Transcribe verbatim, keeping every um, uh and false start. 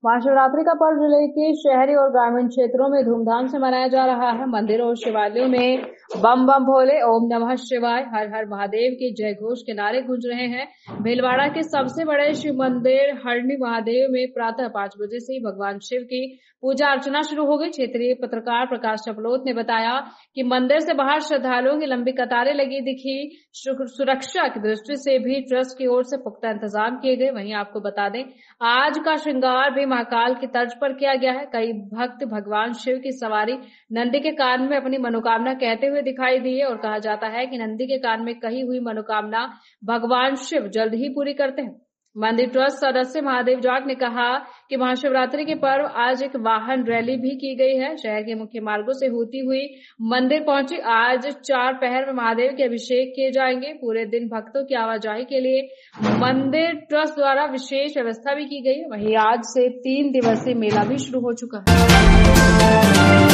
महाशिवरात्रि का पर्व जिले के शहरी और ग्रामीण क्षेत्रों में धूमधाम से मनाया जा रहा है। मंदिरों और शिवालयों में बम बम भोले, ओम नमः शिवाय, हर हर महादेव के जय घोष के नारे गूंज रहे हैं। भीलवाड़ा के सबसे बड़े शिव मंदिर हरणी महादेव में प्रातः पांच बजे से ही भगवान शिव की पूजा अर्चना शुरू हो गई। क्षेत्रीय पत्रकार प्रकाश चपलोत ने बताया कि मंदिर से बाहर श्रद्धालुओं की लंबी कतारें लगी दिखी। सुरक्षा की दृष्टि से भी ट्रस्ट की ओर से पुख्ता इंतजाम किए गए। वहीं आपको बता दें, आज का श्रृंगार भी महाकाल की तर्ज पर किया गया है। कई भक्त भगवान शिव की सवारी नंदी के कान में अपनी मनोकामना कहते हुए दिखाई दी है और कहा जाता है कि नंदी के कान में कही हुई मनोकामना भगवान शिव जल्द ही पूरी करते हैं। मंदिर ट्रस्ट सदस्य महादेव जाट ने कहा कि महाशिवरात्रि के पर्व आज एक वाहन रैली भी की गई है। शहर के मुख्य मार्गों से होती हुई मंदिर पहुंची। आज चार पहर में महादेव के अभिषेक किए जाएंगे। पूरे दिन भक्तों की आवाजाही के लिए मंदिर ट्रस्ट द्वारा विशेष व्यवस्था भी की गई है। वहीं आज से तीन दिवसीय मेला भी शुरू हो चुका है।